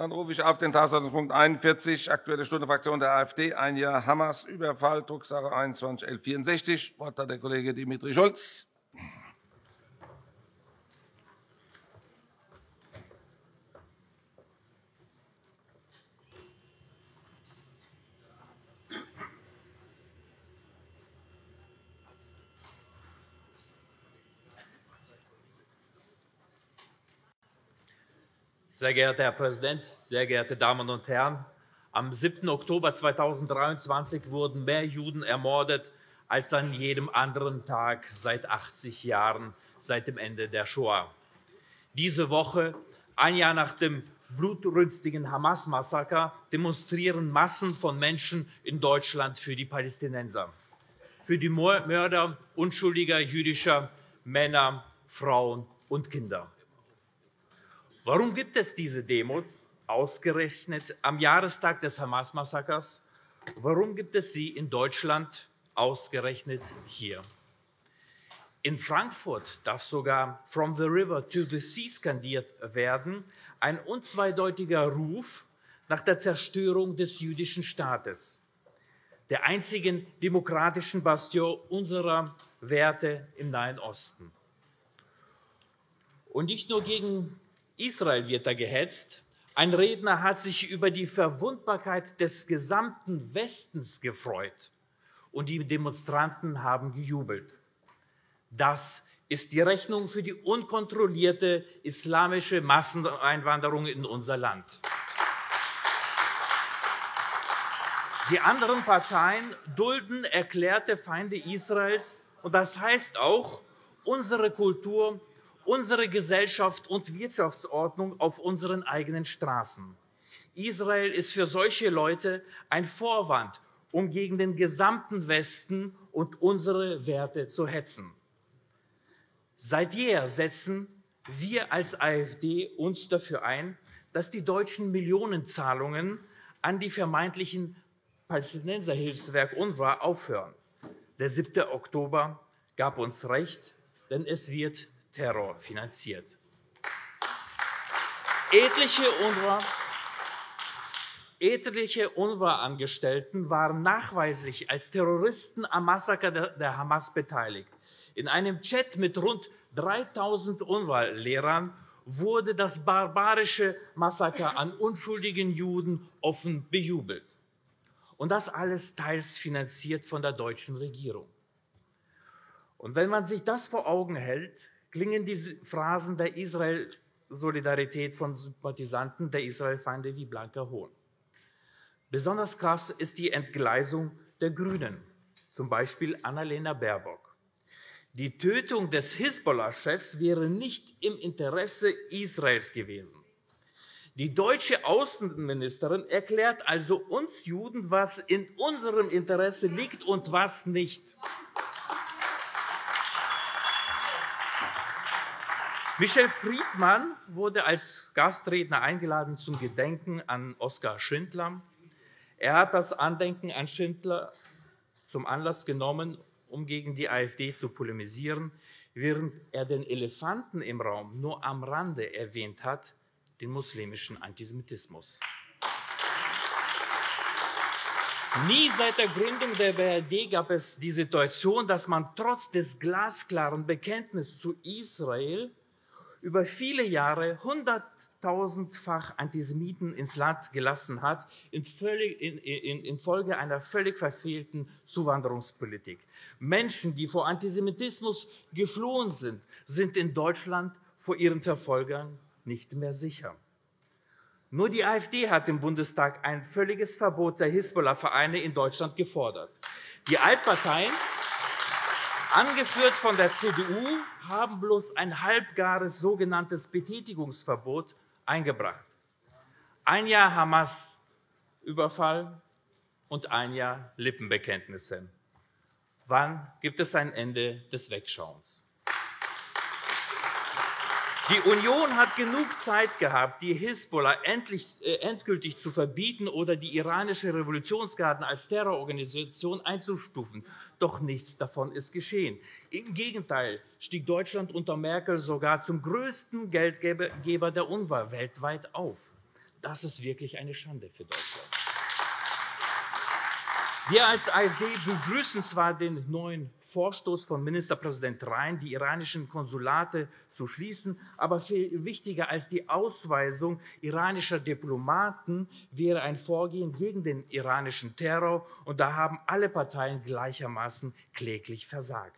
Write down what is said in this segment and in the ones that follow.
Dann rufe ich auf den Tagesordnungspunkt 41, Aktuelle Stunde Fraktion der AfD, ein Jahr Hamas-Überfall, Drucksache 21-1164. Das Wort hat der Kollege Dimitri Schulz. Sehr geehrter Herr Präsident, sehr geehrte Damen und Herren! Am 7. Oktober 2023 wurden mehr Juden ermordet als an jedem anderen Tag seit 80 Jahren, seit dem Ende der Shoah. Diese Woche, ein Jahr nach dem blutrünstigen Hamas-Massaker, demonstrieren Massen von Menschen in Deutschland für die Palästinenser, für die Mörder unschuldiger jüdischer Männer, Frauen und Kinder. Warum gibt es diese Demos ausgerechnet am Jahrestag des Hamas-Massakers? Warum gibt es sie in Deutschland ausgerechnet hier? In Frankfurt darf sogar "From the River to the Sea" skandiert werden, ein unzweideutiger Ruf nach der Zerstörung des jüdischen Staates, der einzigen demokratischen Bastion unserer Werte im Nahen Osten. Und nicht nur gegen Israel wird da gehetzt. Ein Redner hat sich über die Verwundbarkeit des gesamten Westens gefreut, und die Demonstranten haben gejubelt. Das ist die Rechnung für die unkontrollierte islamische Masseneinwanderung in unser Land. Die anderen Parteien dulden erklärte Feinde Israels, und das heißt auch, unsere Kultur, unsere Gesellschaft und Wirtschaftsordnung auf unseren eigenen Straßen. Israel ist für solche Leute ein Vorwand, um gegen den gesamten Westen und unsere Werte zu hetzen. Seit jeher setzen wir als AfD uns dafür ein, dass die deutschen Millionenzahlungen an die vermeintlichen Palästinenserhilfswerk UNRWA aufhören. Der 7. Oktober gab uns recht, denn es wird Terror finanziert. Etliche UNRWA-Angestellten waren nachweislich als Terroristen am Massaker der Hamas beteiligt. In einem Chat mit rund 3.000 UNRWA-Lehrern wurde das barbarische Massaker an unschuldigen Juden offen bejubelt. Und das alles teils finanziert von der deutschen Regierung. Und wenn man sich das vor Augen hält, klingen diese Phrasen der Israel-Solidarität von Sympathisanten der Israel-Feinde wie blanker Hohn. Besonders krass ist die Entgleisung der GRÜNEN, z. B. Annalena Baerbock. Die Tötung des Hisbollah-Chefs wäre nicht im Interesse Israels gewesen. Die deutsche Außenministerin erklärt also uns Juden, was in unserem Interesse liegt und was nicht. Michel Friedmann wurde als Gastredner eingeladen zum Gedenken an Oskar Schindler. Er hat das Andenken an Schindler zum Anlass genommen, um gegen die AfD zu polemisieren, während er den Elefanten im Raum nur am Rande erwähnt hat, den muslimischen Antisemitismus. Nie seit der Gründung der BRD gab es die Situation, dass man trotz des glasklaren Bekenntnisses zu Israel über viele Jahre 100.000-fach Antisemiten ins Land gelassen hat, infolge einer völlig verfehlten Zuwanderungspolitik. Menschen, die vor Antisemitismus geflohen sind, sind in Deutschland vor ihren Verfolgern nicht mehr sicher. Nur die AfD hat im Bundestag ein völliges Verbot der Hisbollah-Vereine in Deutschland gefordert. Die Altparteien, angeführt von der CDU, haben bloß ein halbgares sogenanntes Betätigungsverbot eingebracht. Ein Jahr Hamas-Überfall und ein Jahr Lippenbekenntnisse. Wann gibt es ein Ende des Wegschauens? Die Union hat genug Zeit gehabt, die Hisbollah endgültig zu verbieten oder die iranische Revolutionsgarden als Terrororganisation einzustufen. Doch nichts davon ist geschehen. Im Gegenteil stieg Deutschland unter Merkel sogar zum größten Geldgeber der UNRWA weltweit auf. Das ist wirklich eine Schande für Deutschland. Wir als AfD begrüßen zwar den neuen Vorstoß von Ministerpräsident Rhein, die iranischen Konsulate zu schließen, aber viel wichtiger als die Ausweisung iranischer Diplomaten wäre ein Vorgehen gegen den iranischen Terror, und da haben alle Parteien gleichermaßen kläglich versagt.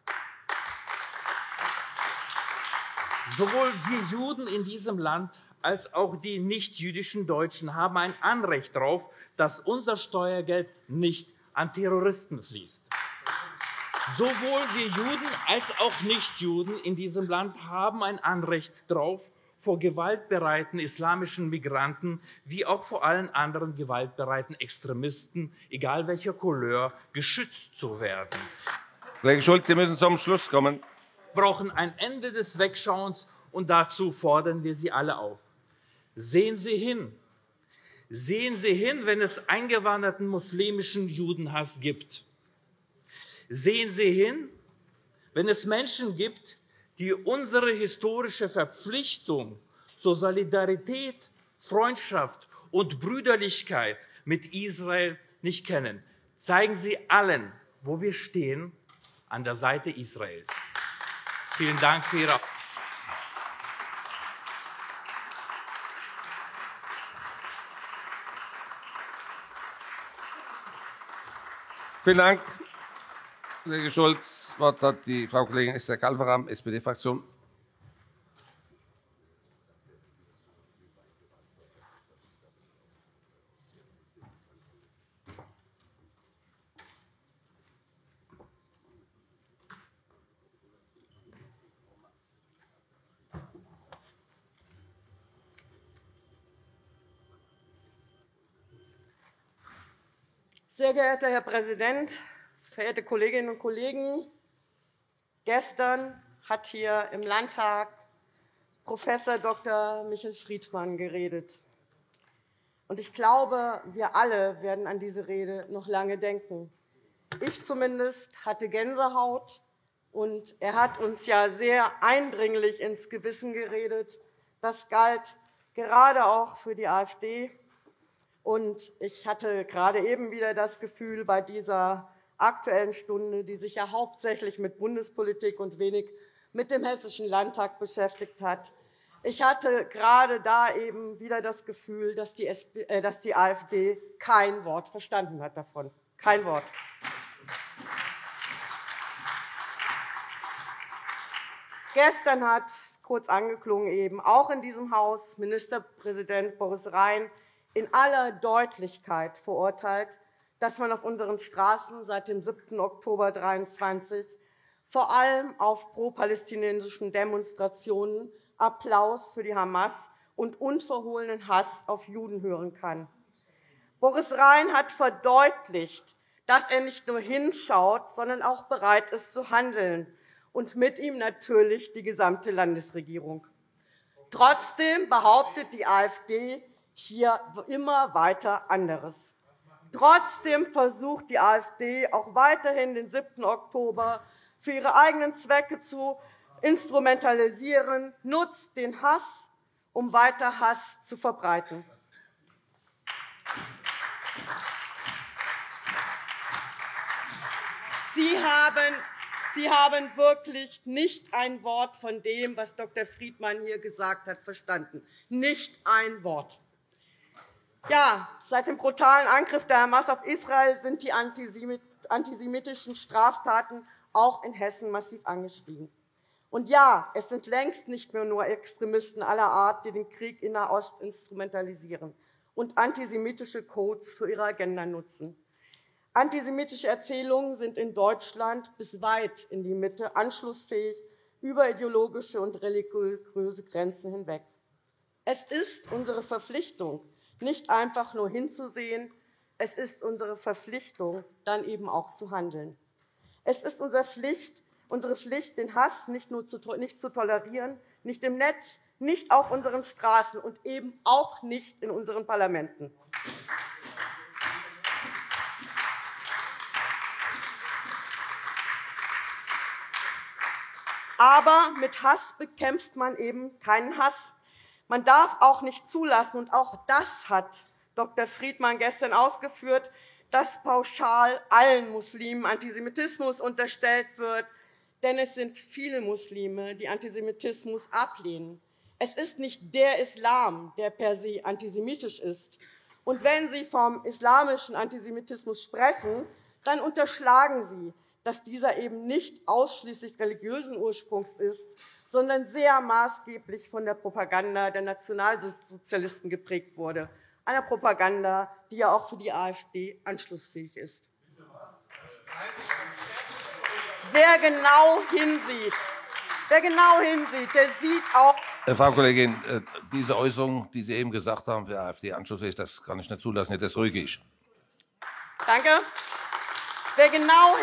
Sowohl wir Juden in diesem Land als auch die nichtjüdischen Deutschen haben ein Anrecht darauf, dass unser Steuergeld nicht an Terroristen fließt. Sowohl wir Juden als auch Nichtjuden in diesem Land haben ein Anrecht darauf, vor gewaltbereiten islamischen Migranten wie auch vor allen anderen gewaltbereiten Extremisten, egal welcher Couleur, geschützt zu werden. Kollege Schulz, Sie müssen zum Schluss kommen. Wir brauchen ein Ende des Wegschauens, und dazu fordern wir Sie alle auf. Sehen Sie hin. Sehen Sie hin, wenn es eingewanderten muslimischen Judenhass gibt. Sehen Sie hin, wenn es Menschen gibt, die unsere historische Verpflichtung zur Solidarität, Freundschaft und Brüderlichkeit mit Israel nicht kennen. Zeigen Sie allen, wo wir stehen, an der Seite Israels. Vielen Dank für Ihre Aufmerksamkeit. Vielen Dank, Kollege Schulz. Das Wort hat die Frau Kollegin Esther Kalveram, SPD-Fraktion. Sehr geehrter Herr Präsident, verehrte Kolleginnen und Kollegen! Gestern hat hier im Landtag Prof. Dr. Michel Friedmann geredet. Ich glaube, wir alle werden an diese Rede noch lange denken. Ich zumindest hatte Gänsehaut, und er hat uns ja sehr eindringlich ins Gewissen geredet. Das galt gerade auch für die AfD. Ich hatte gerade eben wieder das Gefühl, bei dieser Aktuellen Stunde, die sich ja hauptsächlich mit Bundespolitik und wenig mit dem Hessischen Landtag beschäftigt hat, ich hatte gerade da eben wieder das Gefühl, dass die AfD kein Wort verstanden hat davon. Kein Wort. Gestern hat, kurz angeklungen eben, auch in diesem Haus Ministerpräsident Boris Rhein in aller Deutlichkeit verurteilt, dass man auf unseren Straßen seit dem 7. Oktober 2023 vor allem auf pro-palästinensischen Demonstrationen Applaus für die Hamas und unverhohlenen Hass auf Juden hören kann. Boris Rhein hat verdeutlicht, dass er nicht nur hinschaut, sondern auch bereit ist zu handeln, und mit ihm natürlich die gesamte Landesregierung. Trotzdem behauptet die AfD hier immer weiter anderes. Trotzdem versucht die AfD auch weiterhin, den 7. Oktober für ihre eigenen Zwecke zu instrumentalisieren, nutzt den Hass, um weiter Hass zu verbreiten. Sie haben wirklich nicht ein Wort von dem, was Dr. Friedmann hier gesagt hat, verstanden. Nicht ein Wort. Ja, seit dem brutalen Angriff der Hamas auf Israel sind die antisemitischen Straftaten auch in Hessen massiv angestiegen. Und ja, es sind längst nicht mehr nur Extremisten aller Art, die den Krieg in Nahost instrumentalisieren und antisemitische Codes für ihre Agenda nutzen. Antisemitische Erzählungen sind in Deutschland bis weit in die Mitte anschlussfähig über ideologische und religiöse Grenzen hinweg. Es ist unsere Verpflichtung, nicht einfach nur hinzusehen. Es ist unsere Verpflichtung, dann eben auch zu handeln. Es ist unsere Pflicht, den Hass nicht zu tolerieren, nicht im Netz, nicht auf unseren Straßen und eben auch nicht in unseren Parlamenten. Aber mit Hass bekämpft man eben keinen Hass. Man darf auch nicht zulassen, und auch das hat Dr. Friedmann gestern ausgeführt, dass pauschal allen Muslimen Antisemitismus unterstellt wird. Denn es sind viele Muslime, die Antisemitismus ablehnen. Es ist nicht der Islam, der per se antisemitisch ist. Und wenn Sie vom islamischen Antisemitismus sprechen, dann unterschlagen Sie, dass dieser eben nicht ausschließlich religiösen Ursprungs ist, sondern sehr maßgeblich von der Propaganda der Nationalsozialisten geprägt wurde, einer Propaganda, die ja auch für die AfD anschlussfähig ist. Wer genau hinsieht, der sieht auch. Frau Kollegin, diese Äußerung, die Sie eben gesagt haben, für AfD anschlussfähig, das kann ich nicht zulassen. Das rüge ich. Danke. Wer genau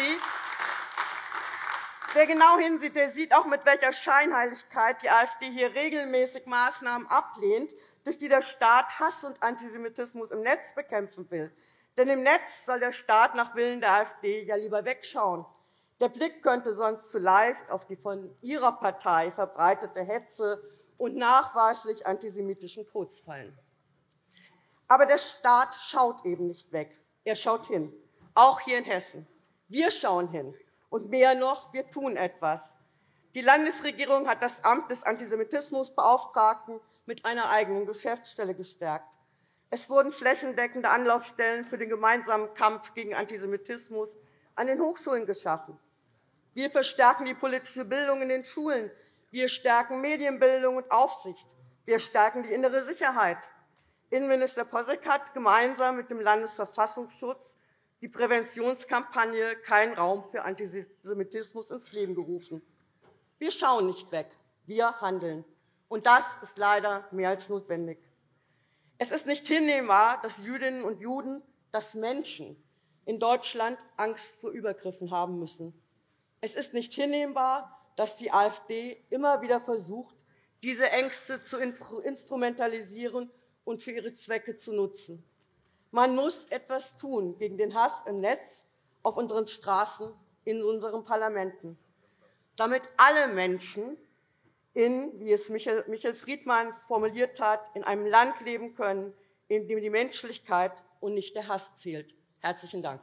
hinsieht, der sieht auch, mit welcher Scheinheiligkeit die AfD hier regelmäßig Maßnahmen ablehnt, durch die der Staat Hass und Antisemitismus im Netz bekämpfen will. Denn im Netz soll der Staat nach Willen der AfD ja lieber wegschauen. Der Blick könnte sonst zu leicht auf die von Ihrer Partei verbreitete Hetze und nachweislich antisemitischen Codes fallen. Aber der Staat schaut eben nicht weg. Er schaut hin, auch hier in Hessen. Wir schauen hin. Und mehr noch, wir tun etwas. Die Landesregierung hat das Amt des Antisemitismusbeauftragten mit einer eigenen Geschäftsstelle gestärkt. Es wurden flächendeckende Anlaufstellen für den gemeinsamen Kampf gegen Antisemitismus an den Hochschulen geschaffen. Wir verstärken die politische Bildung in den Schulen. Wir stärken Medienbildung und Aufsicht. Wir stärken die innere Sicherheit. Innenminister Posseck hat gemeinsam mit dem Landesverfassungsschutz die Präventionskampagne Kein Raum für Antisemitismus ins Leben gerufen. Wir schauen nicht weg, wir handeln. Und das ist leider mehr als notwendig. Es ist nicht hinnehmbar, dass Jüdinnen und Juden, dass Menschen in Deutschland Angst vor Übergriffen haben müssen. Es ist nicht hinnehmbar, dass die AfD immer wieder versucht, diese Ängste zu instrumentalisieren und für ihre Zwecke zu nutzen. Man muss etwas tun gegen den Hass im Netz, auf unseren Straßen, in unseren Parlamenten, damit alle Menschen wie es Michael Friedmann formuliert hat, in einem Land leben können, in dem die Menschlichkeit und nicht der Hass zählt. – Herzlichen Dank.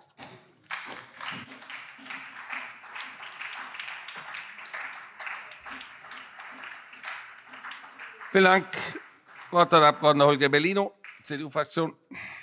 Vielen Dank. Das Wort hat der Abg. Holger Bellino, CDU-Fraktion.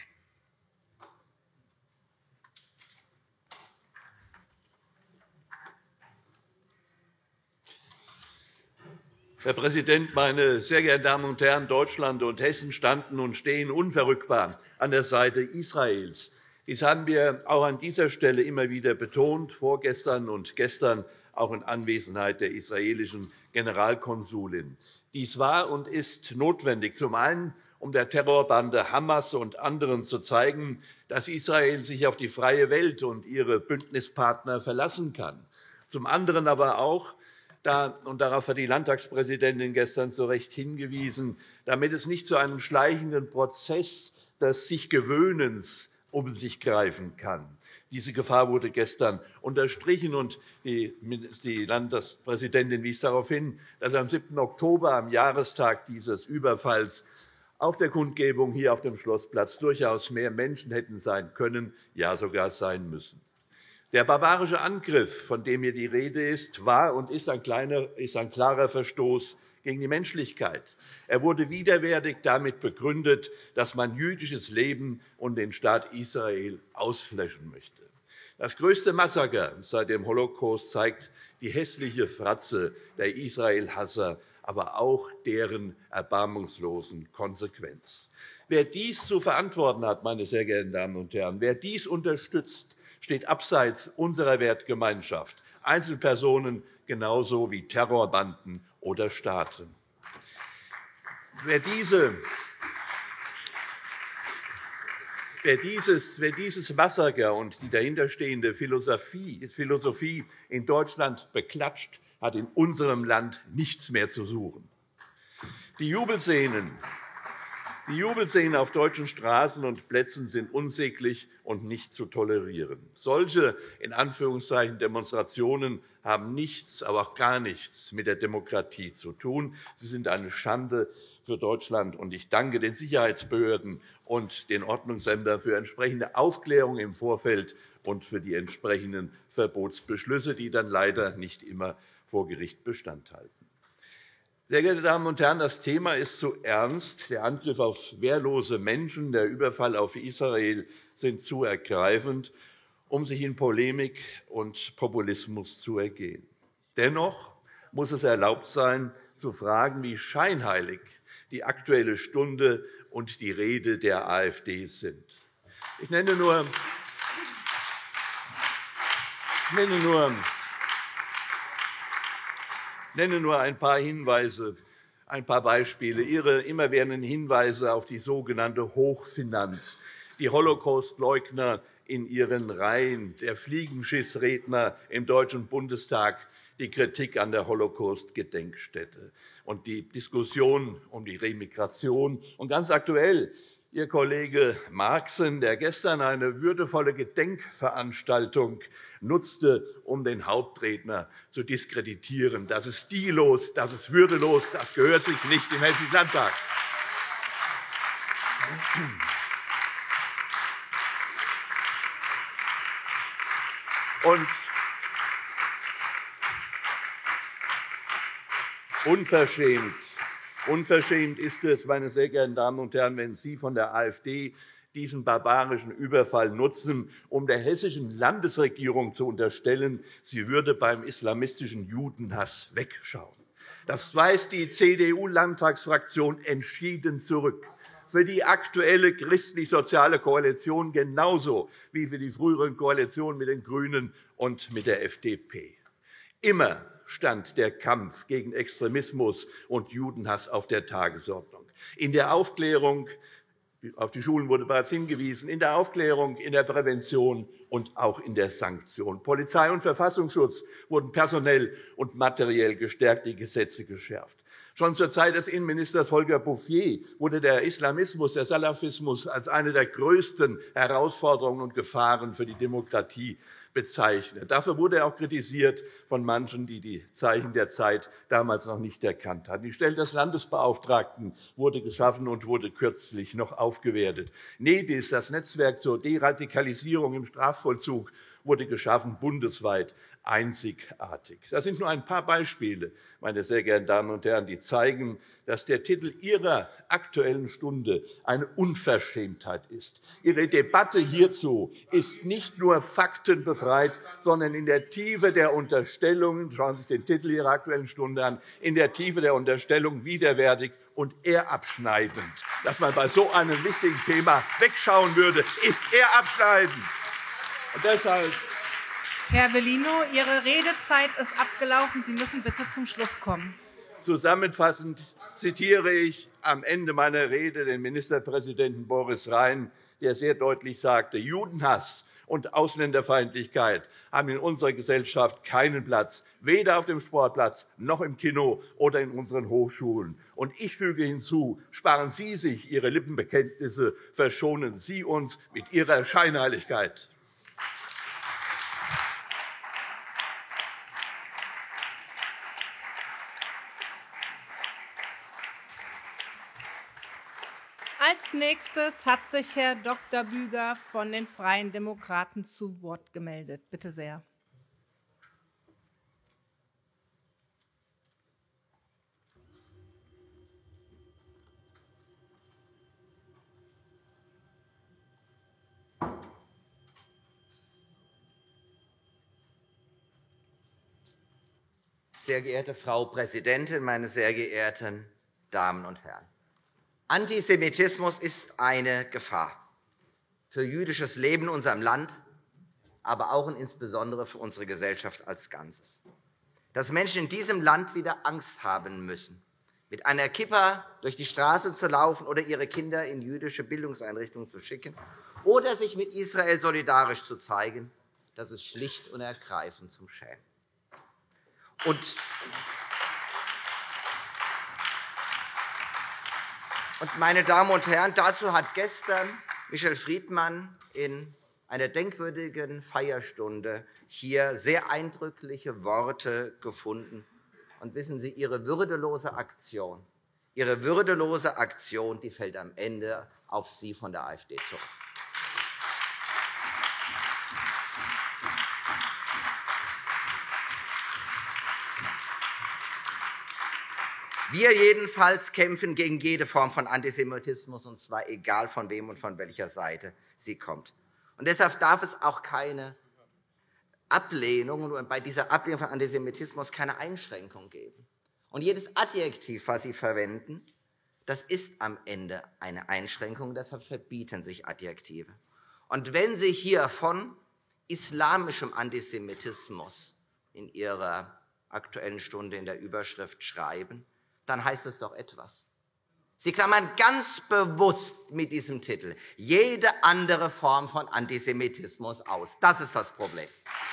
Herr Präsident, meine sehr geehrten Damen und Herren! Deutschland und Hessen standen und stehen unverrückbar an der Seite Israels. Dies haben wir auch an dieser Stelle immer wieder betont, vorgestern und gestern, auch in Anwesenheit der israelischen Generalkonsulin. Dies war und ist notwendig, zum einen, um der Terrorbande Hamas und anderen zu zeigen, dass Israel sich auf die freie Welt und ihre Bündnispartner verlassen kann, zum anderen aber auch, und darauf hat die Landtagspräsidentin gestern zu Recht hingewiesen, damit es nicht zu einem schleichenden Prozess des Sich-Gewöhnens um sich greifen kann. Diese Gefahr wurde gestern unterstrichen, und die Landtagspräsidentin wies darauf hin, dass am 7. Oktober, am Jahrestag dieses Überfalls, auf der Kundgebung hier auf dem Schlossplatz durchaus mehr Menschen hätten sein können, ja sogar sein müssen. Der barbarische Angriff, von dem hier die Rede ist, war und ist ein klarer Verstoß gegen die Menschlichkeit. Er wurde widerwärtig damit begründet, dass man jüdisches Leben und den Staat Israel auslöschen möchte. Das größte Massaker seit dem Holocaust zeigt die hässliche Fratze der Israel-Hasser, aber auch deren erbarmungslosen Konsequenz. Wer dies zu verantworten hat, meine sehr geehrten Damen und Herren, wer dies unterstützt, steht abseits unserer Wertgemeinschaft, Einzelpersonen genauso wie Terrorbanden oder Staaten. Wer dieses Massaker und die dahinterstehende Philosophie in Deutschland beklatscht, hat in unserem Land nichts mehr zu suchen. Die Jubelszenen auf deutschen Straßen und Plätzen sind unsäglich und nicht zu tolerieren. Solche in Anführungszeichen Demonstrationen haben nichts, aber auch gar nichts mit der Demokratie zu tun. Sie sind eine Schande für Deutschland. Und ich danke den Sicherheitsbehörden und den Ordnungsämtern für entsprechende Aufklärung im Vorfeld und für die entsprechenden Verbotsbeschlüsse, die dann leider nicht immer vor Gericht Bestand halten. Sehr geehrte Damen und Herren, das Thema ist zu ernst. Der Angriff auf wehrlose Menschen, der Überfall auf Israel sind zu ergreifend, um sich in Polemik und Populismus zu ergehen. Dennoch muss es erlaubt sein, zu fragen, wie scheinheilig die Aktuelle Stunde und die Rede der AfD sind. Ich nenne nur ein paar Hinweise, ein paar Beispiele. Ihre immerwährenden Hinweise auf die sogenannte Hochfinanz, die Holocaustleugner in Ihren Reihen, der Fliegenschissredner im Deutschen Bundestag, die Kritik an der Holocaust-Gedenkstätte und die Diskussion um die Remigration. Und ganz aktuell Ihr Kollege Marxen, der gestern eine würdevolle Gedenkveranstaltung nutzte, um den Hauptredner zu diskreditieren. Das ist stillos, das ist würdelos, das gehört sich nicht im Hessischen Landtag. Und unverschämt ist es, meine sehr geehrten Damen und Herren, wenn Sie von der AfD diesen barbarischen Überfall nutzen, um der hessischen Landesregierung zu unterstellen, sie würde beim islamistischen Judenhass wegschauen. Das weist die CDU-Landtagsfraktion entschieden zurück. Für die aktuelle christlich-soziale Koalition genauso wie für die früheren Koalitionen mit den GRÜNEN und mit der FDP. Immer stand der Kampf gegen Extremismus und Judenhass auf der Tagesordnung. In der Aufklärung, auf die Schulen wurde bereits hingewiesen, in der Aufklärung, in der Prävention und auch in der Sanktion. Polizei und Verfassungsschutz wurden personell und materiell gestärkt, die Gesetze geschärft. Schon zur Zeit des Innenministers Volker Bouffier wurde der Islamismus, der Salafismus als eine der größten Herausforderungen und Gefahren für die Demokratie bezeichnet. Dafür wurde er auch kritisiert von manchen, die die Zeichen der Zeit damals noch nicht erkannt hatten. Die Stelle des Landesbeauftragten wurde geschaffen und wurde kürzlich noch aufgewertet. NEDIS, das Netzwerk zur Deradikalisierung im Strafvollzug, wurde geschaffen, bundesweit einzigartig. Das sind nur ein paar Beispiele, meine sehr geehrten Damen und Herren, die zeigen, dass der Titel Ihrer Aktuellen Stunde eine Unverschämtheit ist. Ihre Debatte hierzu ist nicht nur faktenbefreit, sondern in der Tiefe der Unterstellungen, schauen Sie sich den Titel Ihrer Aktuellen Stunde an, in der Tiefe der Unterstellung widerwärtig und ehrabschneidend. Dass man bei so einem wichtigen Thema wegschauen würde, ist ehrabschneidend. Und deshalb Herr Bellino, Ihre Redezeit ist abgelaufen. Sie müssen bitte zum Schluss kommen. Zusammenfassend zitiere ich am Ende meiner Rede den Ministerpräsidenten Boris Rhein, der sehr deutlich sagte, Judenhass und Ausländerfeindlichkeit haben in unserer Gesellschaft keinen Platz, weder auf dem Sportplatz noch im Kino oder in unseren Hochschulen. Und ich füge hinzu, sparen Sie sich Ihre Lippenbekenntnisse, verschonen Sie uns mit Ihrer Scheinheiligkeit. Als Nächstes hat sich Herr Dr. Büger von den Freien Demokraten zu Wort gemeldet. Bitte sehr. Sehr geehrte Frau Präsidentin, meine sehr geehrten Damen und Herren! Antisemitismus ist eine Gefahr für jüdisches Leben in unserem Land, aber auch und insbesondere für unsere Gesellschaft als Ganzes. Dass Menschen in diesem Land wieder Angst haben müssen, mit einer Kippa durch die Straße zu laufen oder ihre Kinder in jüdische Bildungseinrichtungen zu schicken oder sich mit Israel solidarisch zu zeigen, das ist schlicht und ergreifend zum Schämen. Meine Damen und Herren, dazu hat gestern Michel Friedmann in einer denkwürdigen Feierstunde hier sehr eindrückliche Worte gefunden. Und wissen Sie, Ihre würdelose Aktion Ihre würdelose Aktion die fällt am Ende auf Sie von der AfD zurück. Wir jedenfalls kämpfen gegen jede Form von Antisemitismus, und zwar egal von wem und von welcher Seite sie kommt. Und deshalb darf es auch keine Ablehnung und bei dieser Ablehnung von Antisemitismus keine Einschränkung geben. Und jedes Adjektiv, was Sie verwenden, das ist am Ende eine Einschränkung. Deshalb verbieten sich Adjektive. Und wenn Sie hier von islamischem Antisemitismus in Ihrer Aktuellen Stunde in der Überschrift schreiben, dann heißt es doch etwas. Sie klammern ganz bewusst mit diesem Titel jede andere Form von Antisemitismus aus. Das ist das Problem.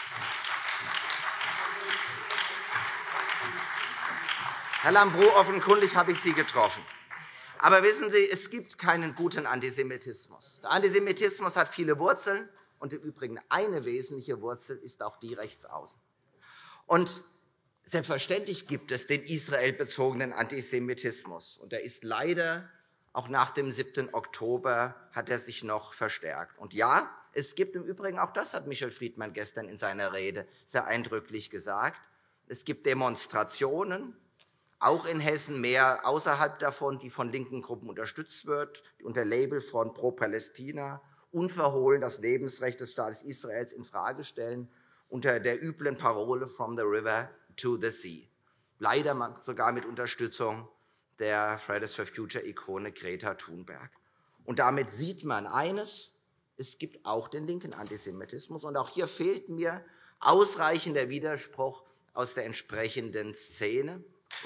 Herr Lambrou, offenkundig habe ich Sie getroffen. Aber wissen Sie, es gibt keinen guten Antisemitismus. Der Antisemitismus hat viele Wurzeln, und im Übrigen eine wesentliche Wurzel ist auch die rechtsaußen. Und selbstverständlich gibt es den israelbezogenen Antisemitismus. Und er ist leider auch nach dem 7. Oktober hat er sich noch verstärkt. Und ja, es gibt im Übrigen, auch das hat Michel Friedmann gestern in seiner Rede sehr eindrücklich gesagt, es gibt Demonstrationen, auch in Hessen, mehr außerhalb davon, die von linken Gruppen unterstützt wird, die unter Label von Pro-Palästina unverhohlen das Lebensrecht des Staates Israels infrage stellen, unter der üblen Parole From the River to the Sea. Leider sogar mit Unterstützung der Fridays for Future-Ikone Greta Thunberg. Und damit sieht man eines, es gibt auch den linken Antisemitismus. Und auch hier fehlt mir ausreichender Widerspruch aus der entsprechenden Szene.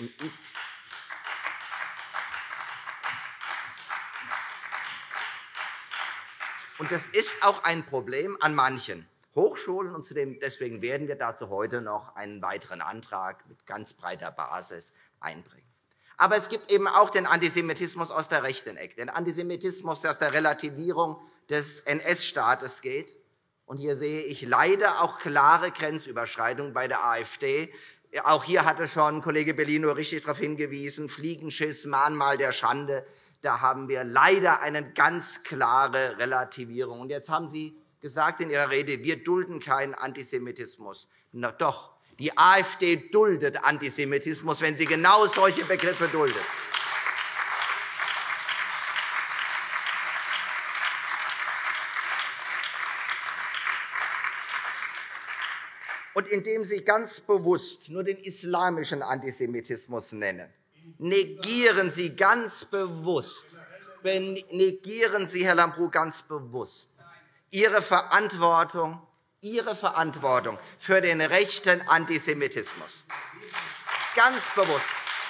Und das ist auch ein Problem an manchen Hochschulen. Und deswegen werden wir dazu heute noch einen weiteren Antrag mit ganz breiter Basis einbringen. Aber es gibt eben auch den Antisemitismus aus der rechten Ecke, den Antisemitismus, der aus der Relativierung des NS-Staates geht. Und hier sehe ich leider auch klare Grenzüberschreitungen bei der AfD. Auch hier hatte schon Kollege Bellino richtig darauf hingewiesen, Fliegenschiss, Mahnmal der Schande. Da haben wir leider eine ganz klare Relativierung. Und jetzt haben Sie gesagt in Ihrer Rede, wir dulden keinen Antisemitismus. Na doch, die AfD duldet Antisemitismus, wenn sie genau solche Begriffe duldet. Und indem Sie ganz bewusst nur den islamischen Antisemitismus nennen, negieren Sie ganz bewusst, negieren Sie, Herr Lambrou, ganz bewusst Ihre Verantwortung für den rechten Antisemitismus. Ganz bewusst.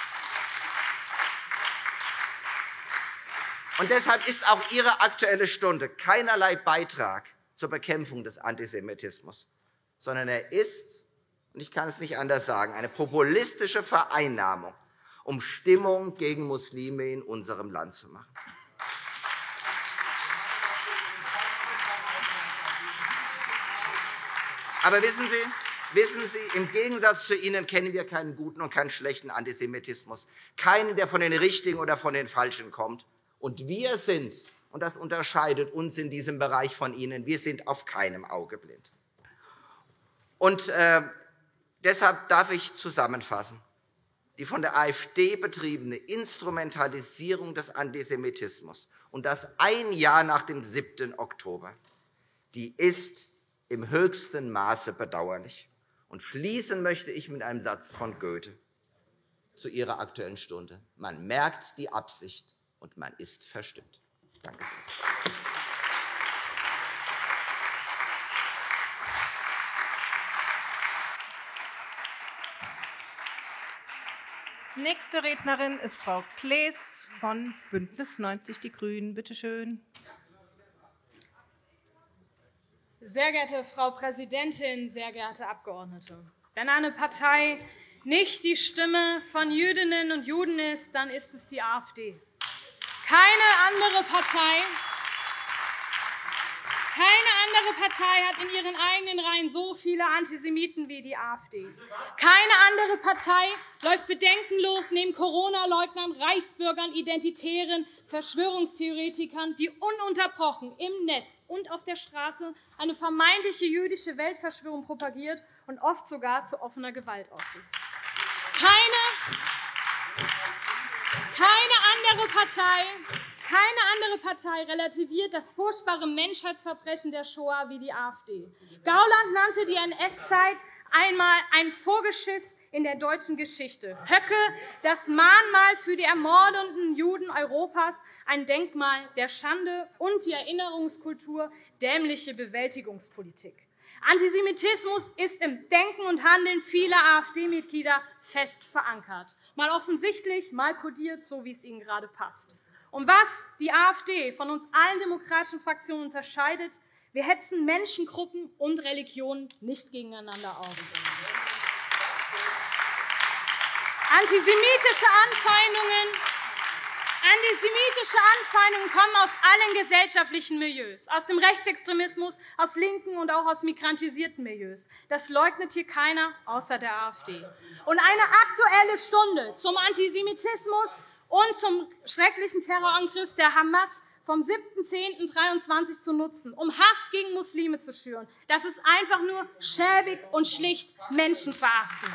Und deshalb ist auch Ihre Aktuelle Stunde keinerlei Beitrag zur Bekämpfung des Antisemitismus, sondern er ist, und ich kann es nicht anders sagen, eine populistische Vereinnahmung, um Stimmung gegen Muslime in unserem Land zu machen. Aber wissen Sie, im Gegensatz zu Ihnen kennen wir keinen guten und keinen schlechten Antisemitismus, keinen, der von den Richtigen oder von den Falschen kommt. Und wir sind, und das unterscheidet uns in diesem Bereich von Ihnen, wir sind auf keinem Auge blind. Und deshalb darf ich zusammenfassen. Die von der AfD betriebene Instrumentalisierung des Antisemitismus, und das ein Jahr nach dem 7. Oktober, die ist im höchsten Maße bedauerlich. Und schließen möchte ich mit einem Satz von Goethe zu Ihrer Aktuellen Stunde. Man merkt die Absicht, und man ist verstimmt. Danke sehr. Nächste Rednerin ist Frau Klees von BÜNDNIS 90 die GRÜNEN. Bitte schön. Sehr geehrte Frau Präsidentin, sehr geehrte Abgeordnete! Wenn eine Partei nicht die Stimme von Jüdinnen und Juden ist, dann ist es die AfD. Keine andere Partei Keine andere Partei hat in ihren eigenen Reihen so viele Antisemiten wie die AfD. Keine andere Partei läuft bedenkenlos neben Corona-Leugnern, Reichsbürgern, Identitären, Verschwörungstheoretikern, die ununterbrochen im Netz und auf der Straße eine vermeintliche jüdische Weltverschwörung propagiert und oft sogar zu offener Gewalt aufruft. Keine andere Partei relativiert das furchtbare Menschheitsverbrechen der Shoah wie die AfD. Gauland nannte die NS-Zeit einmal ein Vogelschiss in der deutschen Geschichte. Höcke das Mahnmal für die ermordeten Juden Europas, ein Denkmal der Schande, und die Erinnerungskultur dämliche Bewältigungspolitik. Antisemitismus ist im Denken und Handeln vieler AfD-Mitglieder fest verankert. Mal offensichtlich, mal kodiert, so wie es ihnen gerade passt. Und was die AfD von uns allen demokratischen Fraktionen unterscheidet: wir hetzen Menschengruppen und Religionen nicht gegeneinander auf. Antisemitische Anfeindungen kommen aus allen gesellschaftlichen Milieus, aus dem Rechtsextremismus, aus linken und auch aus migrantisierten Milieus. Das leugnet hier keiner außer der AfD. Und eine Aktuelle Stunde zum Antisemitismus und zum schrecklichen Terrorangriff der Hamas vom 7.10.23 zu nutzen, um Hass gegen Muslime zu schüren, das ist einfach nur schäbig und schlicht menschenverachtend.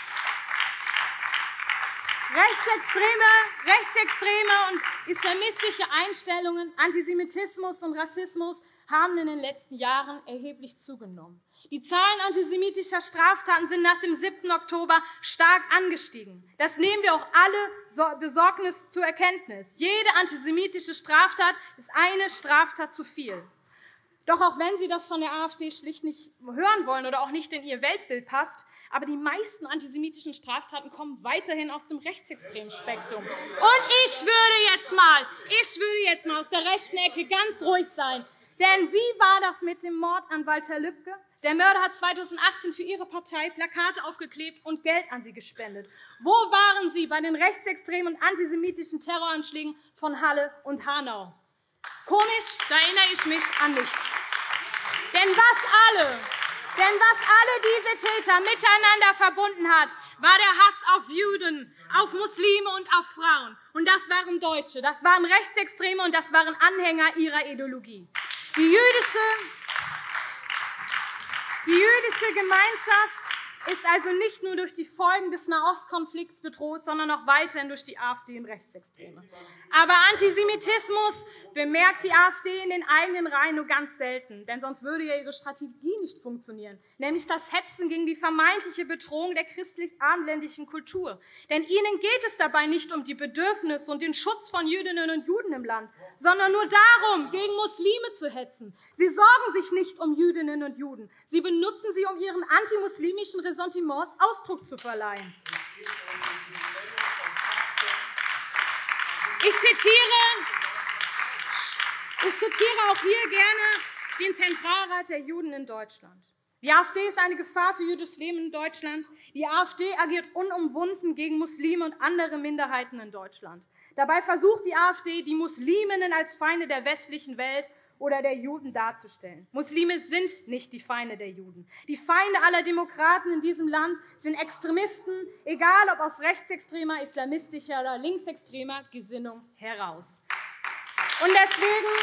Rechtsextreme und islamistische Einstellungen, Antisemitismus und Rassismus haben in den letzten Jahren erheblich zugenommen. Die Zahlen antisemitischer Straftaten sind nach dem 7. Oktober stark angestiegen. Das nehmen wir auch alle Besorgnis zur Erkenntnis. Jede antisemitische Straftat ist eine Straftat zu viel. Doch auch wenn Sie das von der AfD schlicht nicht hören wollen oder auch nicht in Ihr Weltbild passt, aber die meisten antisemitischen Straftaten kommen weiterhin aus dem rechtsextremen Spektrum. Und ich würde jetzt mal aus der rechten Ecke ganz ruhig sein. Denn wie war das mit dem Mord an Walter Lübcke? Der Mörder hat 2018 für Ihre Partei Plakate aufgeklebt und Geld an Sie gespendet. Wo waren Sie bei den rechtsextremen und antisemitischen Terroranschlägen von Halle und Hanau? Komisch, da erinnere ich mich an nichts. Denn was alle diese Täter miteinander verbunden hat, war der Hass auf Juden, auf Muslime und auf Frauen. Und das waren Deutsche, das waren Rechtsextreme und das waren Anhänger ihrer Ideologie. Die jüdische Gemeinschaft ist also nicht nur durch die Folgen des Nahostkonflikts bedroht, sondern auch weiterhin durch die AfD und Rechtsextreme. Aber Antisemitismus bemerkt die AfD in den eigenen Reihen nur ganz selten, denn sonst würde ja ihre Strategie nicht funktionieren, nämlich das Hetzen gegen die vermeintliche Bedrohung der christlich-abendländischen Kultur. Denn ihnen geht es dabei nicht um die Bedürfnisse und den Schutz von Jüdinnen und Juden im Land, sondern nur darum, gegen Muslime zu hetzen. Sie sorgen sich nicht um Jüdinnen und Juden. Sie benutzen sie, um ihren antimuslimischen Ressentiments Ausdruck zu verleihen. Ich zitiere auch hier gerne den Zentralrat der Juden in Deutschland. Die AfD ist eine Gefahr für jüdisches Leben in Deutschland. Die AfD agiert unumwunden gegen Muslime und andere Minderheiten in Deutschland. Dabei versucht die AfD, die Musliminnen als Feinde der westlichen Welt oder der Juden darzustellen. Muslime sind nicht die Feinde der Juden. Die Feinde aller Demokraten in diesem Land sind Extremisten, egal ob aus rechtsextremer, islamistischer oder linksextremer Gesinnung heraus. Und deswegen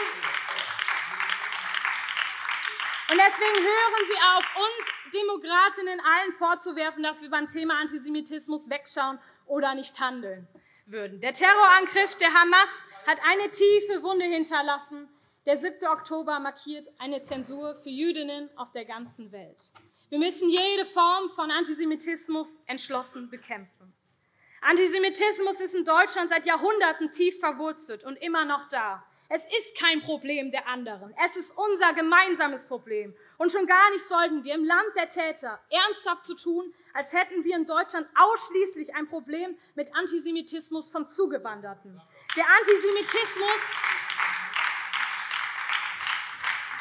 hören Sie auf, uns Demokratinnen allen vorzuwerfen, dass wir beim Thema Antisemitismus wegschauen oder nicht handeln würden. Der Terrorangriff der Hamas hat eine tiefe Wunde hinterlassen. Der 7. Oktober markiert eine Zensur für Jüdinnen auf der ganzen Welt. Wir müssen jede Form von Antisemitismus entschlossen bekämpfen. Antisemitismus ist in Deutschland seit Jahrhunderten tief verwurzelt und immer noch da. Es ist kein Problem der anderen. Es ist unser gemeinsames Problem. Und schon gar nicht sollten wir im Land der Täter ernsthaft so tun, als hätten wir in Deutschland ausschließlich ein Problem mit Antisemitismus von Zugewanderten. Der Antisemitismus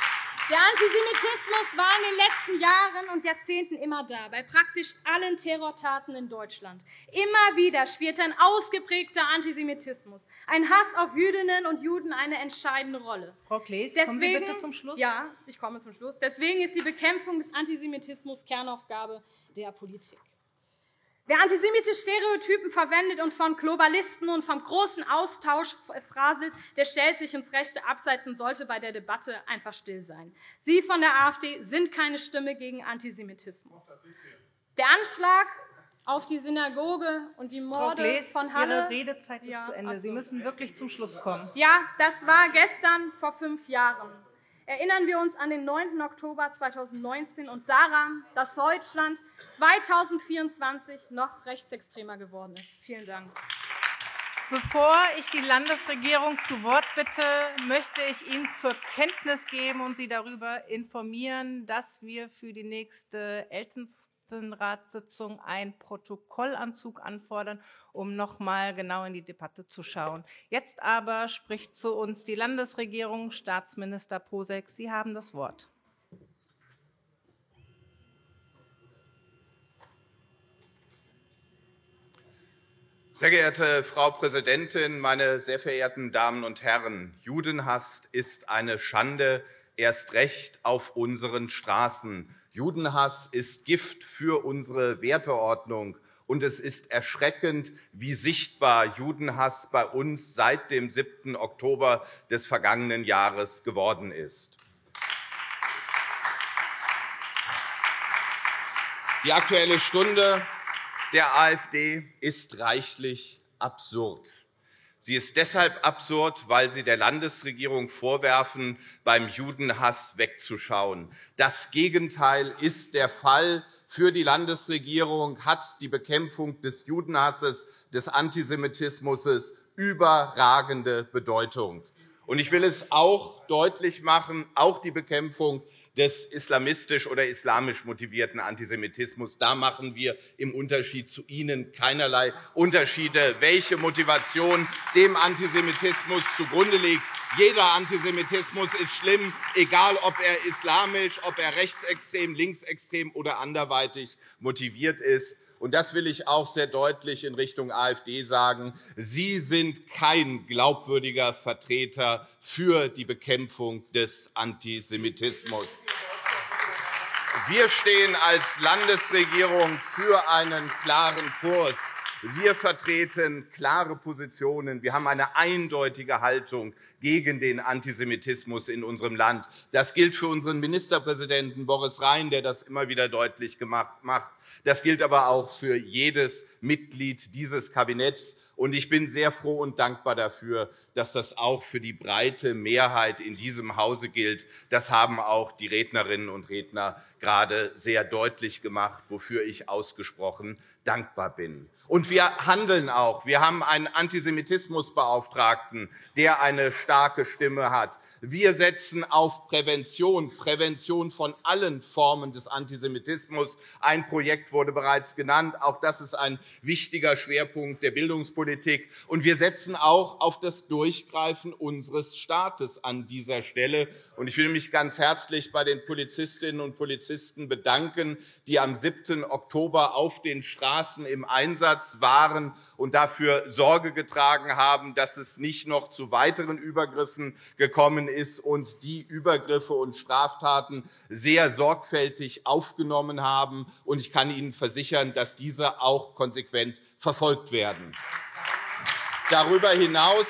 Der Antisemitismus war in den letzten Jahren und Jahrzehnten immer da, bei praktisch allen Terrortaten in Deutschland. Immer wieder schwirrt ein ausgeprägter Antisemitismus, ein Hass auf Jüdinnen und Juden eine entscheidende Rolle. Frau Klees, kommen Sie bitte zum Schluss. Ja, ich komme zum Schluss. Deswegen ist die Bekämpfung des Antisemitismus Kernaufgabe der Politik. Wer antisemitische Stereotypen verwendet und von Globalisten und vom großen Austausch phraselt, der stellt sich ins rechte Abseits und sollte bei der Debatte einfach still sein. Sie von der AfD sind keine Stimme gegen Antisemitismus. Der Anschlag auf die Synagoge und die Morde Frau Klees, von Halle. Ihre Redezeit ist zu Ende. Sie müssen wirklich zum Schluss kommen. Ja, das war gestern vor 5 Jahren. Erinnern wir uns an den 9. Oktober 2019 und daran, dass Deutschland 2024 noch rechtsextremer geworden ist. Vielen Dank. Bevor ich die Landesregierung zu Wort bitte, möchte ich Ihnen zur Kenntnis geben und Sie darüber informieren, dass wir für die nächste Ältestenratssitzung einen Protokollanzug anfordern, um noch einmal genau in die Debatte zu schauen. Jetzt aber spricht zu uns die Landesregierung. Staatsminister Posek, Sie haben das Wort. Sehr geehrte Frau Präsidentin, meine sehr verehrten Damen und Herren! Judenhass ist eine Schande, erst recht auf unseren Straßen. Judenhass ist Gift für unsere Werteordnung. Und es ist erschreckend, wie sichtbar Judenhass bei uns seit dem 7. Oktober des vergangenen Jahres geworden ist. Die Aktuelle Stunde der AfD ist reichlich absurd. Sie ist deshalb absurd, weil Sie der Landesregierung vorwerfen, beim Judenhass wegzuschauen. Das Gegenteil ist der Fall. Für die Landesregierung hat die Bekämpfung des Judenhasses, des Antisemitismus überragende Bedeutung. Ich will es auch deutlich machen, auch die Bekämpfung des islamistisch oder islamisch motivierten Antisemitismus. Da machen wir im Unterschied zu Ihnen keinerlei Unterschiede, welche Motivation dem Antisemitismus zugrunde liegt. Jeder Antisemitismus ist schlimm, egal ob er islamisch, ob er rechtsextrem, linksextrem oder anderweitig motiviert ist. Und das will ich auch sehr deutlich in Richtung AfD sagen. Sie sind kein glaubwürdiger Vertreter für die Bekämpfung des Antisemitismus. Wir stehen als Landesregierung für einen klaren Kurs. Wir vertreten klare Positionen. Wir haben eine eindeutige Haltung gegen den Antisemitismus in unserem Land. Das gilt für unseren Ministerpräsidenten Boris Rhein, der das immer wieder deutlich macht. Das gilt aber auch für jedes Mitglied dieses Kabinetts. Ich bin sehr froh und dankbar dafür, dass das auch für die breite Mehrheit in diesem Hause gilt. Das haben auch die Rednerinnen und Redner gerade sehr deutlich gemacht, wofür ich ausgesprochen dankbar bin. Und wir handeln auch. Wir haben einen Antisemitismusbeauftragten, der eine starke Stimme hat. Wir setzen auf Prävention von allen Formen des Antisemitismus. Ein Projekt wurde bereits genannt. Auch das ist ein wichtiger Schwerpunkt der Bildungspolitik. Und wir setzen auch auf das Durchgreifen unseres Staates an dieser Stelle. Und ich will mich ganz herzlich bei den Polizistinnen und Polizisten bedanken, die am 7. Oktober auf den Straßen im Einsatz waren und dafür Sorge getragen haben, dass es nicht noch zu weiteren Übergriffen gekommen ist und die Übergriffe und Straftaten sehr sorgfältig aufgenommen haben. Und ich kann Ihnen versichern, dass diese auch konsequent verfolgt werden. Darüber hinaus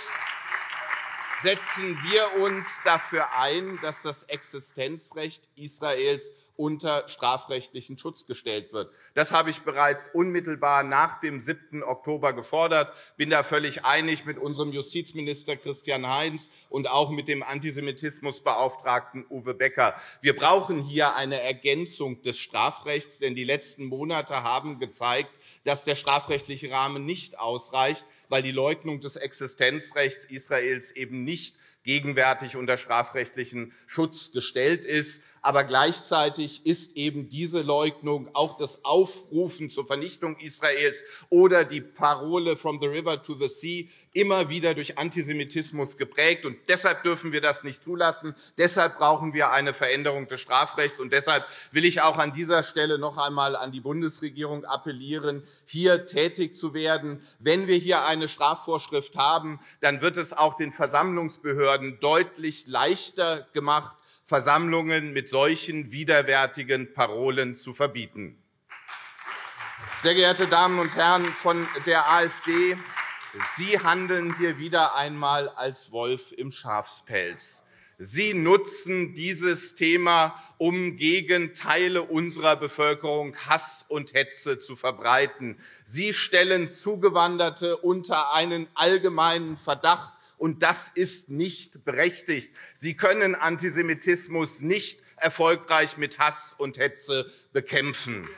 setzen wir uns dafür ein, dass das Existenzrecht Israels unter strafrechtlichen Schutz gestellt wird. Das habe ich bereits unmittelbar nach dem 7. Oktober gefordert. Ich bin da völlig einig mit unserem Justizminister Christian Heyns und auch mit dem Antisemitismusbeauftragten Uwe Becker. Wir brauchen hier eine Ergänzung des Strafrechts, denn die letzten Monate haben gezeigt, dass der strafrechtliche Rahmen nicht ausreicht, weil die Leugnung des Existenzrechts Israels eben nicht gegenwärtig unter strafrechtlichen Schutz gestellt ist. Aber gleichzeitig ist eben diese Leugnung, auch das Aufrufen zur Vernichtung Israels oder die Parole from the river to the sea immer wieder durch Antisemitismus geprägt. Und deshalb dürfen wir das nicht zulassen. Deshalb brauchen wir eine Veränderung des Strafrechts. Und deshalb will ich auch an dieser Stelle noch einmal an die Bundesregierung appellieren, hier tätig zu werden. Wenn wir hier eine Strafvorschrift haben, dann wird es auch den Versammlungsbehörden deutlich leichter gemacht, Versammlungen mit solchen widerwärtigen Parolen zu verbieten. Sehr geehrte Damen und Herren von der AfD, Sie handeln hier wieder einmal als Wolf im Schafspelz. Sie nutzen dieses Thema, um gegen Teile unserer Bevölkerung Hass und Hetze zu verbreiten. Sie stellen Zugewanderte unter einen allgemeinen Verdacht, und das ist nicht berechtigt. Sie können Antisemitismus nicht erfolgreich mit Hass und Hetze bekämpfen.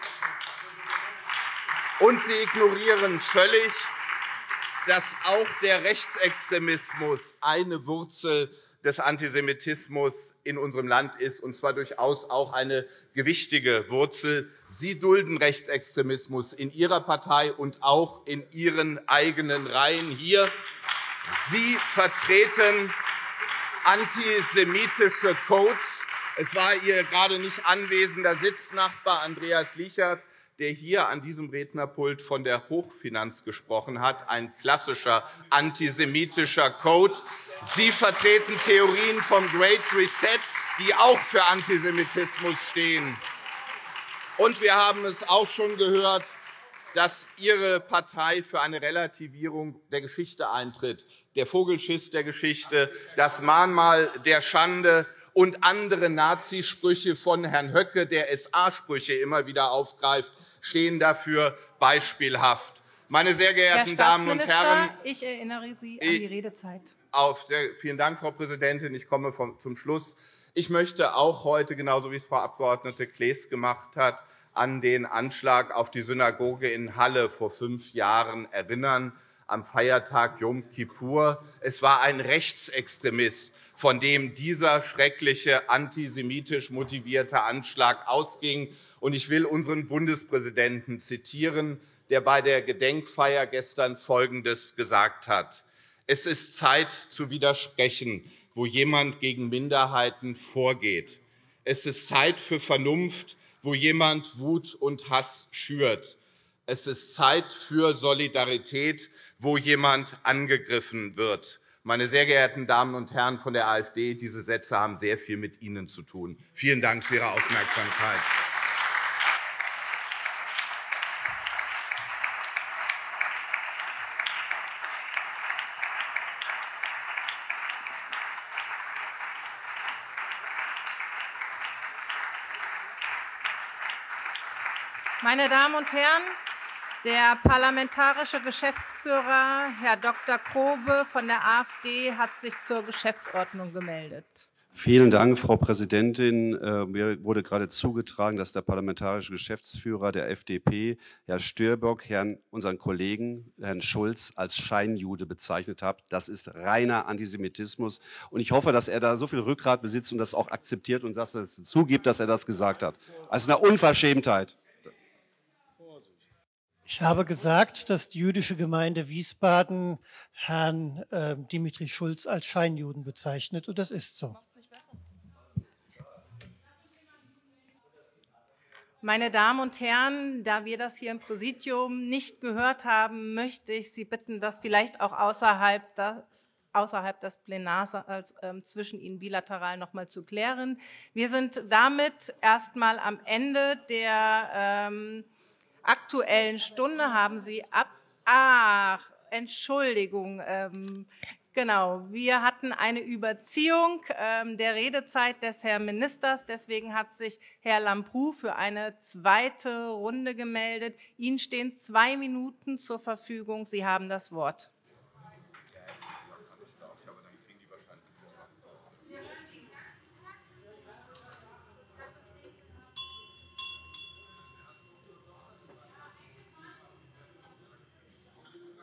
Und Sie ignorieren völlig, dass auch der Rechtsextremismus eine Wurzel des Antisemitismus in unserem Land ist, und zwar durchaus auch eine gewichtige Wurzel. Sie dulden Rechtsextremismus in Ihrer Partei und auch in Ihren eigenen Reihen hier. Sie vertreten antisemitische Codes. Es war Ihr gerade nicht anwesender Sitznachbar Andreas Liechert, der hier an diesem Rednerpult von der Hochfinanz gesprochen hat, ein klassischer antisemitischer Code. Sie vertreten Theorien vom Great Reset, die auch für Antisemitismus stehen. Und wir haben es auch schon gehört, dass Ihre Partei für eine Relativierung der Geschichte eintritt. Der Vogelschiss der Geschichte, das Mahnmal der Schande und andere Nazisprüche von Herrn Höcke, der SA-Sprüche immer wieder aufgreift, stehen dafür beispielhaft. Meine sehr geehrten Damen und Herren, ich erinnere Sie an die Redezeit. Vielen Dank, Frau Präsidentin. Ich komme zum Schluss. Ich möchte auch heute, genauso wie es Frau Abg. Klees gemacht hat, an den Anschlag auf die Synagoge in Halle vor 5 Jahren erinnern, am Feiertag Jom Kippur. Es war ein Rechtsextremist, von dem dieser schreckliche antisemitisch motivierte Anschlag ausging. Ich will unseren Bundespräsidenten zitieren, der bei der Gedenkfeier gestern Folgendes gesagt hat: Es ist Zeit zu widersprechen, wo jemand gegen Minderheiten vorgeht. Es ist Zeit für Vernunft, wo jemand Wut und Hass schürt. Es ist Zeit für Solidarität, wo jemand angegriffen wird. Meine sehr geehrten Damen und Herren von der AfD, diese Sätze haben sehr viel mit Ihnen zu tun. Vielen Dank für Ihre Aufmerksamkeit. Meine Damen und Herren, der parlamentarische Geschäftsführer, Herr Dr. Grobe von der AfD, hat sich zur Geschäftsordnung gemeldet. Vielen Dank, Frau Präsidentin. Mir wurde gerade zugetragen, dass der parlamentarische Geschäftsführer der FDP, Herr Störbock, unseren Kollegen, Herrn Schulz, als Scheinjude bezeichnet hat. Das ist reiner Antisemitismus. Und ich hoffe, dass er da so viel Rückgrat besitzt und das auch akzeptiert und dass er es zugibt, dass er das gesagt hat. Das ist eine Unverschämtheit. Ich habe gesagt, dass die jüdische Gemeinde Wiesbaden Herrn Dimitri Schulz als Scheinjuden bezeichnet, und das ist so. Meine Damen und Herren, da wir das hier im Präsidium nicht gehört haben, möchte ich Sie bitten, das vielleicht auch außerhalb des Plenarsaals zwischen Ihnen bilateral noch einmal zu klären. Wir sind damit erst einmal am Ende der Aktuellen Stunde. Haben Sie Entschuldigung. Genau, wir hatten eine Überziehung der Redezeit des Herrn Ministers. Deswegen hat sich Herr Lambrou für eine zweite Runde gemeldet. Ihnen stehen 2 Minuten zur Verfügung. Sie haben das Wort.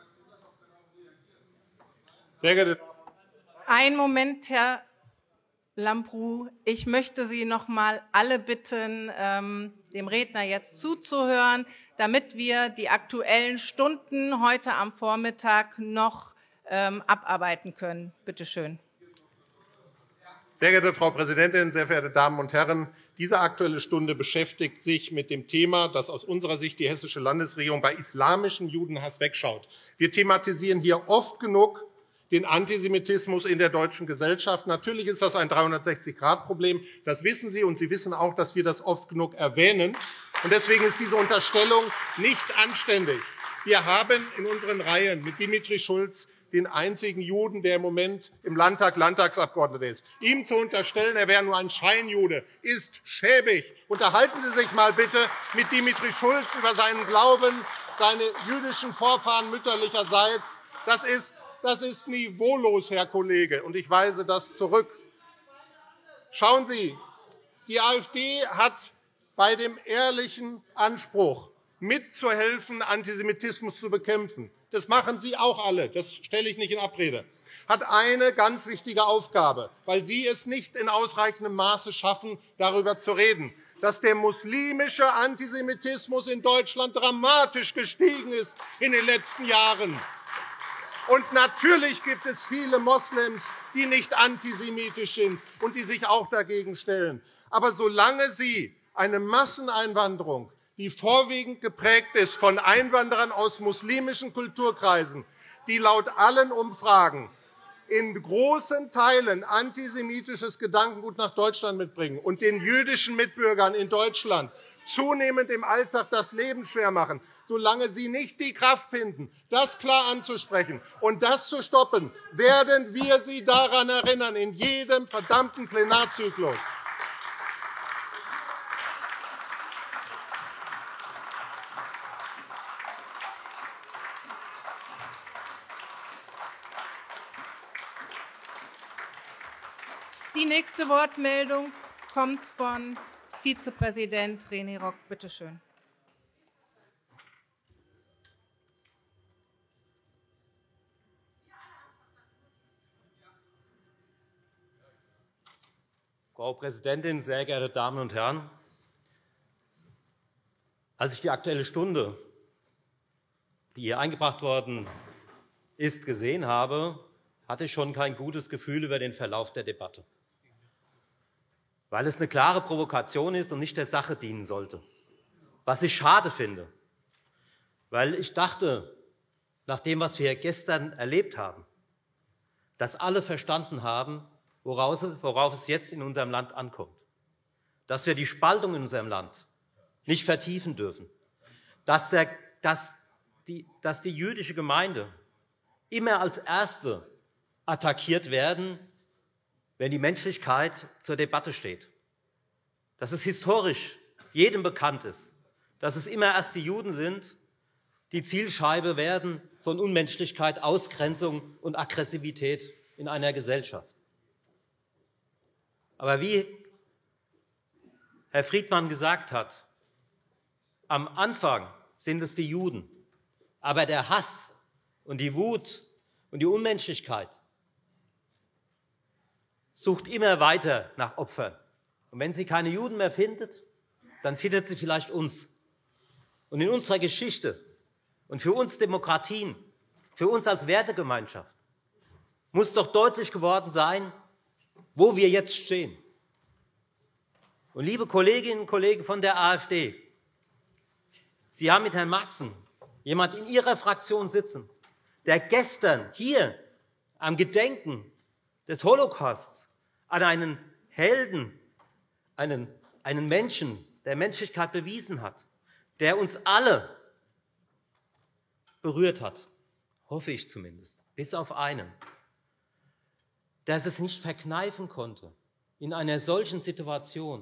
Sehr geehrte Einen Moment, Herr Lambrou, ich möchte Sie noch einmal alle bitten, dem Redner jetzt zuzuhören, damit wir die Aktuellen Stunden heute am Vormittag noch abarbeiten können. Bitte schön. Sehr geehrte Frau Präsidentin, sehr verehrte Damen und Herren! Diese Aktuelle Stunde beschäftigt sich mit dem Thema, dass aus unserer Sicht die hessische Landesregierung bei islamischem Judenhass wegschaut. Wir thematisieren hier oft genug den Antisemitismus in der deutschen Gesellschaft. Natürlich ist das ein 360-Grad-Problem. Das wissen Sie, und Sie wissen auch, dass wir das oft genug erwähnen. Deswegen ist diese Unterstellung nicht anständig. Wir haben in unseren Reihen mit Dimitri Schulz den einzigen Juden, der im Moment im Landtag Landtagsabgeordneter ist. Ihm zu unterstellen, er wäre nur ein Scheinjude, ist schäbig. Unterhalten Sie sich einmal bitte mit Dimitri Schulz über seinen Glauben, seine jüdischen Vorfahren mütterlicherseits. Das ist niveaulos, Herr Kollege, und ich weise das zurück. Schauen Sie, die AfD hat bei dem ehrlichen Anspruch, mitzuhelfen, Antisemitismus zu bekämpfen, das machen Sie auch alle, das stelle ich nicht in Abrede, hat eine ganz wichtige Aufgabe, weil Sie es nicht in ausreichendem Maße schaffen, darüber zu reden, dass der muslimische Antisemitismus in Deutschland dramatisch gestiegen ist in den letzten Jahren. Und natürlich gibt es viele Moslems, die nicht antisemitisch sind und die sich auch dagegen stellen. Aber solange Sie eine Masseneinwanderung, die vorwiegend geprägt ist von Einwanderern aus muslimischen Kulturkreisen, die laut allen Umfragen in großen Teilen antisemitisches Gedankengut nach Deutschland mitbringen und den jüdischen Mitbürgern in Deutschland zunehmend im Alltag das Leben schwer machen, solange Sie nicht die Kraft finden, das klar anzusprechen und das zu stoppen, werden wir Sie daran erinnern, in jedem verdammten Plenarzyklus. Die nächste Wortmeldung kommt von Vizepräsident René Rock. Bitte schön. Frau Präsidentin, sehr geehrte Damen und Herren! Als ich die Aktuelle Stunde, die hier eingebracht worden ist, gesehen habe, hatte ich schon kein gutes Gefühl über den Verlauf der Debatte, weil es eine klare Provokation ist und nicht der Sache dienen sollte. Was ich schade finde, weil ich dachte, nach dem, was wir gestern erlebt haben, dass alle verstanden haben, worauf es jetzt in unserem Land ankommt, dass wir die Spaltung in unserem Land nicht vertiefen dürfen, dass die jüdische Gemeinde immer als Erste attackiert werden, wenn die Menschlichkeit zur Debatte steht, dass es historisch jedem bekannt ist, dass es immer erst die Juden sind, die Zielscheibe werden von Unmenschlichkeit, Ausgrenzung und Aggressivität in einer Gesellschaft. Aber wie Herr Friedmann gesagt hat, am Anfang sind es die Juden, aber der Hass und die Wut und die Unmenschlichkeit sucht immer weiter nach Opfern. Und wenn sie keine Juden mehr findet, dann findet sie vielleicht uns. Und in unserer Geschichte und für uns Demokratien, für uns als Wertegemeinschaft, muss doch deutlich geworden sein, wo wir jetzt stehen. Und liebe Kolleginnen und Kollegen von der AfD, Sie haben mit Herrn Marxen jemanden in Ihrer Fraktion sitzen, der gestern hier am Gedenken des Holocausts an einen Helden, einen Menschen, der Menschlichkeit bewiesen hat, der uns alle berührt hat, hoffe ich zumindest, bis auf einen, der es nicht verkneifen konnte, in einer solchen Situation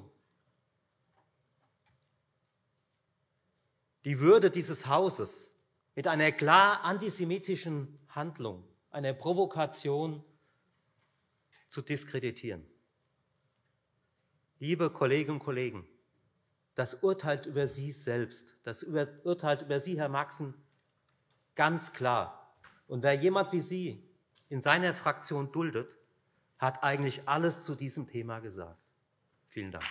die Würde dieses Hauses mit einer klar antisemitischen Handlung, einer Provokation zu diskreditieren. Liebe Kolleginnen und Kollegen, das urteilt über Sie selbst, das urteilt über Sie, Herr Marxen, ganz klar. Und wer jemand wie Sie in seiner Fraktion duldet, hat eigentlich alles zu diesem Thema gesagt. Vielen Dank.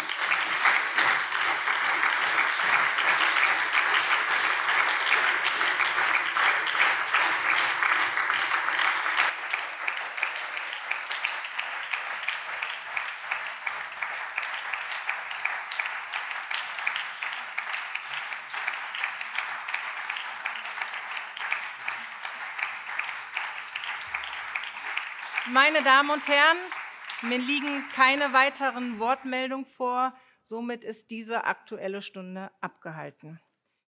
Meine Damen und Herren, mir liegen keine weiteren Wortmeldungen vor. Somit ist diese Aktuelle Stunde abgehalten.